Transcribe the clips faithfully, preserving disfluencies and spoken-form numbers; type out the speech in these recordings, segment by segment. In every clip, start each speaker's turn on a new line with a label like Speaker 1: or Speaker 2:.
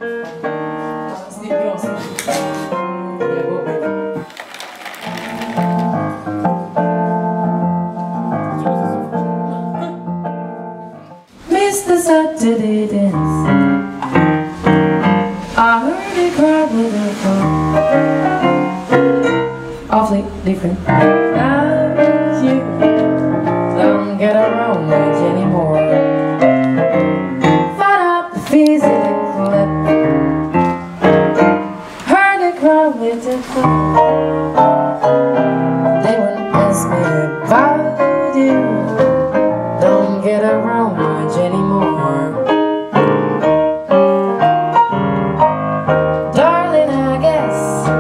Speaker 1: Mister Saturday dance, I heard it cry with her phone. Awfully different now you don't get around much anymore. Find out the physical clip, heard it cry with her phone. They wouldn't ask me about you, don't get around much anymore. Darling, I guess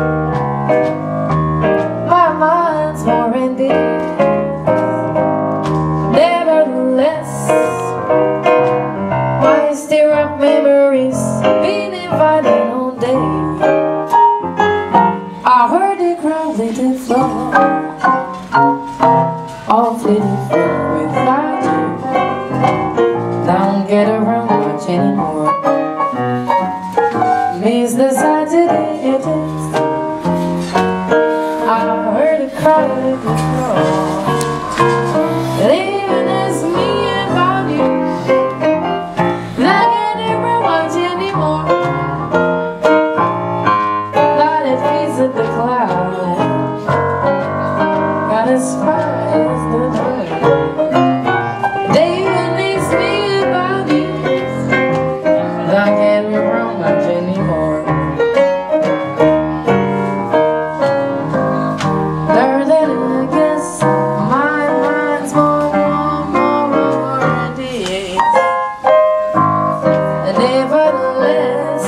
Speaker 1: my mind's more in deep. Nevertheless, why stir up memories, been invited all day. I heard it cry with the floor, awfully different without you, don't get around much anymore. Miss the Saturday it is, I heard it cry with the floor. Living is me about you, not getting around much anymore. Got it visit the cloud, got as far as the moon. Living is me about you, not getting around much anymore. There then I guess my mind's more, more, more at ease. And nevertheless,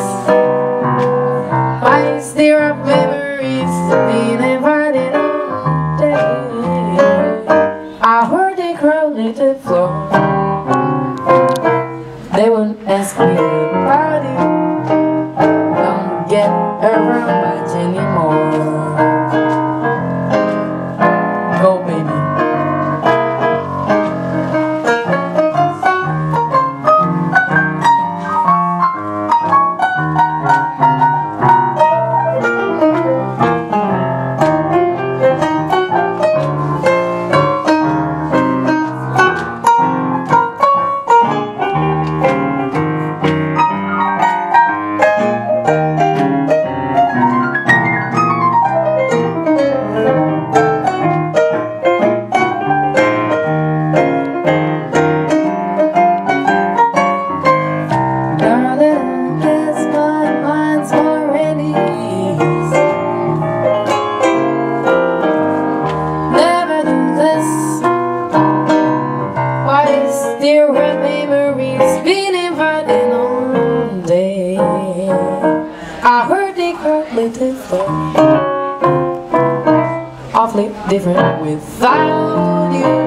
Speaker 1: I stir up memories, being invited on day. I heard they crowded the floor, they wouldn't ask me about you, don't get around much anymore. Go baby. Dear memories, been invited all day. I heard they cried little floor, awfully different without you.